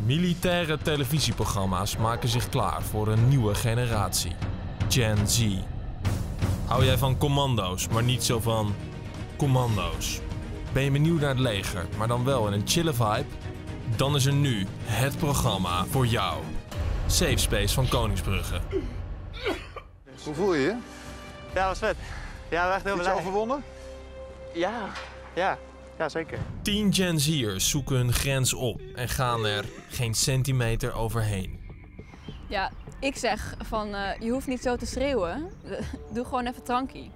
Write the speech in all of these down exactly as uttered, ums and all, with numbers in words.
Militaire televisieprogramma's maken zich klaar voor een nieuwe generatie. Gen Z. Hou jij van commando's, maar niet zo van commando's? Ben je benieuwd naar het leger, maar dan wel in een chille vibe? Dan is er nu het programma voor jou. Safe Space van Koningsbrugge. Hoe voel je je? Ja, was vet. Ja, echt heel Iets blij. overwonnen? Ja, ja, ja, zeker. Tien Gen Z'ers zoeken hun grens op en gaan er geen centimeter overheen. Ja, ik zeg van uh, je hoeft niet zo te schreeuwen. Doe gewoon even trankie.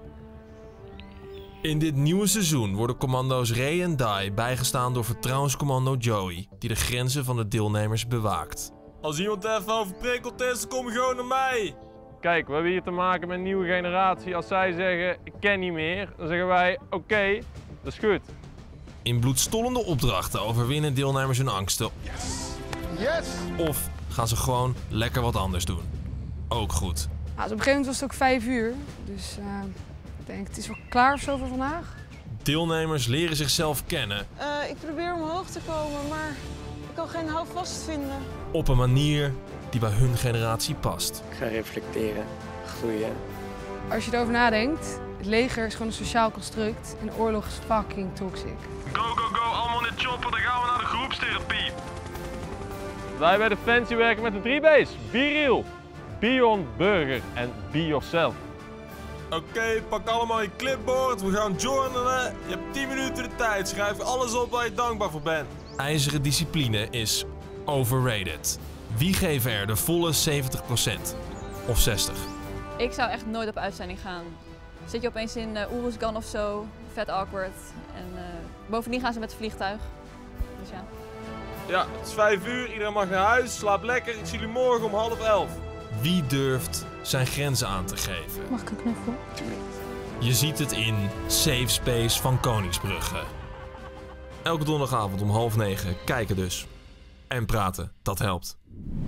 In dit nieuwe seizoen worden commando's Ray en Dai bijgestaan door vertrouwenscommando Joey, die de grenzen van de deelnemers bewaakt. Als iemand even overprikkeld is, dan kom je gewoon naar mij. Kijk, we hebben hier te maken met een nieuwe generatie. Als zij zeggen, ik ken niet meer, dan zeggen wij, oké, okay, dat is goed. In bloedstollende opdrachten overwinnen deelnemers hun angsten. Yes! Of gaan ze gewoon lekker wat anders doen. Ook goed. Nou, dus op een gegeven moment was het ook vijf uur. Dus uh, ik denk, het is wel klaar of zo voor vandaag. Deelnemers leren zichzelf kennen. Uh, ik probeer omhoog te komen, maar ik kan geen houvast vinden. Op een manier die bij hun generatie past. Ik ga reflecteren, groeien. Als je erover nadenkt, het leger is gewoon een sociaal construct en oorlog is fucking toxic. Go, go, go, allemaal in de chopper, dan gaan we naar de groepstherapie. Wij bij Defensie werken met de drie B's. Be real, beyond burger en be yourself. Oké, okay, pak allemaal je clipboard, we gaan journalen. Je hebt tien minuten de tijd, schrijf alles op waar je dankbaar voor bent. IJzeren discipline is overrated. Wie geeft er de volle zeventig procent? Of zestig? Ik zou echt nooit op uitzending gaan. Zit je opeens in uh, Oeruzgan of zo, vet awkward. En uh, bovendien gaan ze met het vliegtuig. Dus ja. Ja, het is vijf uur, iedereen mag naar huis, slaap lekker. Ik zie jullie morgen om half elf. Wie durft zijn grenzen aan te geven? Mag ik een knuffel? Je ziet het in Safe Space van Koningsbrugge. Elke donderdagavond om half negen kijken dus. En praten, dat helpt.